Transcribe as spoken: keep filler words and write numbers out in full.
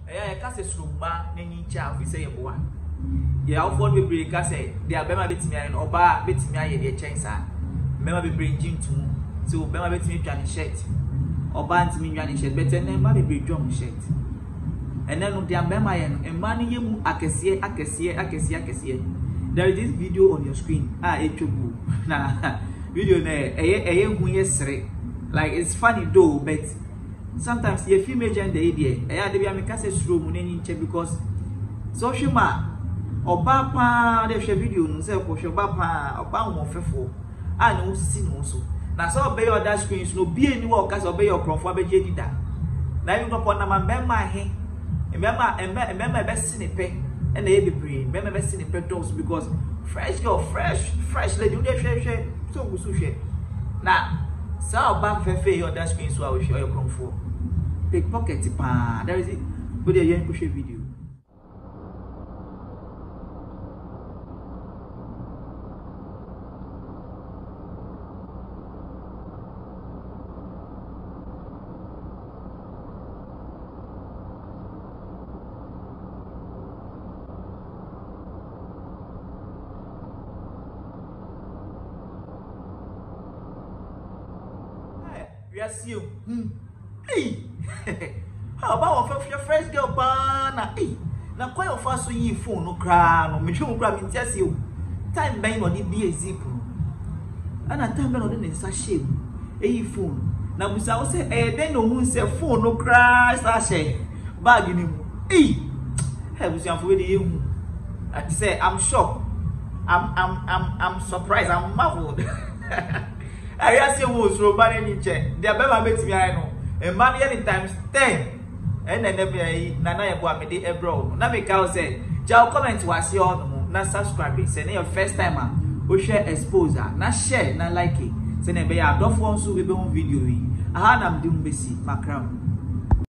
eh ka se suruma na nyi cha fi se ye boa ye awfo be break ka se dia be ma betimi aye no oba betimi aye de chen sa me ma be break jintu so be ma betimi twa ni shirt oba ntimi nwa ni shirt bete na ma be break drum shirt ene no dia be ma ye no e ma ni ye mu akese akese akese akese. There is this video on your screen ah etwobu na video na eye eye hu yesre like it's funny though but sometimes you feel major in the idea eh dey be am ka say suro mu nani nche because social ma oba pa dey share video no say ko share oba pa oba wo fefo ah no sisi no so na so obey your dash screens no be any work as obey your crofo abeje dida na you go pon na ma memma he memma memma be sinipe and they be pre memma be sinipe dos because fresh girl fresh fresh lady you dey share share so go so share na so back fefe your dash screen so I will show your crofo pickpocket pa there is it go there you push a video. We are see you. Hmm. Hey. How about your first girl bana? Hey. Na kwa your first so yi phone no kra no me twu kra me tiase you. Time ben no dey be a zip. Ana time ben no dey nsa shame. Eyi phone. Na busa wo say eh den no hu say phone no kra sa she. Bag ni mu. Hey. Hey busa fo we dey hu. I say I'm shocked. I'm I'm I'm I'm surprised. I'm marveled. I just say wo so ba ni che dia be ma betimi ai no e ma ni times ten and then never yi na na ye bo amede ebro na me ka say ja comment wase on na subscribe say na your first time a o share exposure na share na like say na be ya adofo nso be be video yi aha na mde mbesi makram